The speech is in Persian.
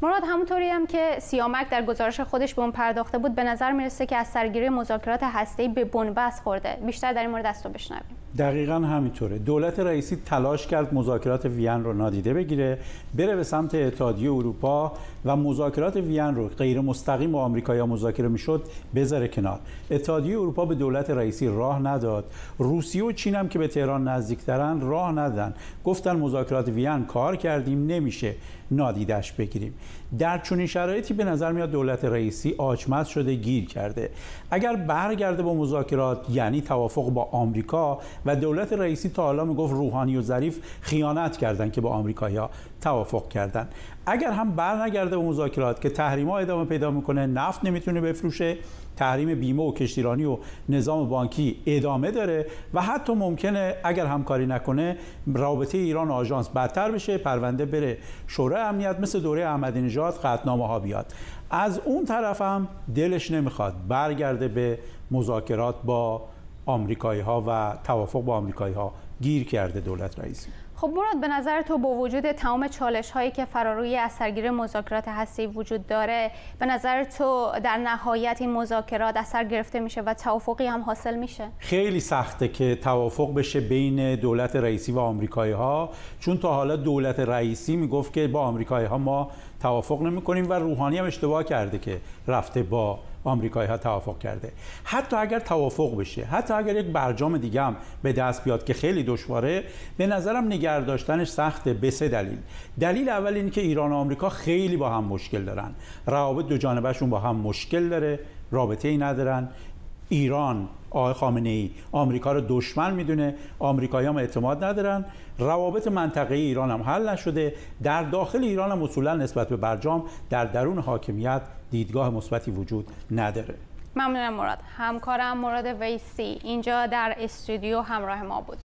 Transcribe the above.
مراد، همونطوری هم که سیامک در گزارش خودش به اون پرداخته بود، به نظر میرسه که از سرگیری مذاکرات هسته‌ای به بن‌بست خورده. بیشتر در این مورد از تو بشنویم. دقیقاً همینطوره. دولت رئیسی تلاش کرد مذاکرات وین رو نادیده بگیره، بره به سمت اتحادیه اروپا و مذاکرات وین رو غیر مستقیم با آمریکایی‌ها مذاکره میشد بذاره کنار. اتحادیه اروپا به دولت رئیسی راه نداد. روسیه و چین هم که به تهران نزدیک‌ترن راه ندادن. گفتن مذاکرات وین کار کردیم، نمیشه نادیدش بگیریم. در چنین شرایطی به نظر میاد دولت رئیسی آچمز شده، گیر کرده. اگر برگرده با مذاکرات یعنی توافق با آمریکا، و دولت رئیسی تا حالا میگفت روحانی و ظریف خیانت کردن که با آمریکایی‌ها توافق کردن. اگر هم برنگرده با مذاکرات که تحریم‌ها ادامه پیدا میکنه، نفت نمیتونه بفروشه، تحریم بیمه و کشتیرانی و نظام بانکی ادامه داره و حتی ممکنه اگر همکاری نکنه رابطه ایران و آژانس بدتر بشه، پرونده بره شورای امنیت مثل دوره احمدی نژاد، قطعنامه‌ها بیاد. از اون طرف هم دلش نمیخواد برگرده به مذاکرات با آمریکایی‌ها و توافق با آمریکایی‌ها. گیر کرده دولت رئیسی. خب مراد، به نظر تو با وجود تمام چالش‌هایی که فراروی از سرگیری مذاکرات هسته‌ای وجود داره، به نظر تو در نهایت این مذاکرات از سر گرفته میشه و توافقی هم حاصل میشه؟ خیلی سخته که توافق بشه بین دولت رئیسی و آمریکایی‌ها، چون تا حالا دولت رئیسی میگفت که با آمریکایی‌ها ما توافق نمی‌کنیم و روحانی هم اشتباه کرده که رفته با آمریکایی‌ها توافق کرده. حتی اگر توافق بشه، حتی اگر یک برجام دیگه هم به دست بیاد که خیلی دشواره، به نظرم نگه داشتنش سخته به سه دلیل. دلیل اول اینه که ایران و آمریکا خیلی با هم مشکل دارن. روابط دو جانبه‌شون با هم مشکل داره، رابطه‌ای ندارن. ایران، آقای خامنه‌ای، آمریکا رو دشمن میدونه، آمریکایی‌ها هم اعتماد ندارن. روابط منطقه‌ای ایران هم حل نشده. در داخل ایران هم اصولا نسبت به برجام در درون حاکمیت دیدگاه مثبتی وجود نداره. ممنونم مراد. همکارم مراد ویسی اینجا در استودیو همراه ما بود.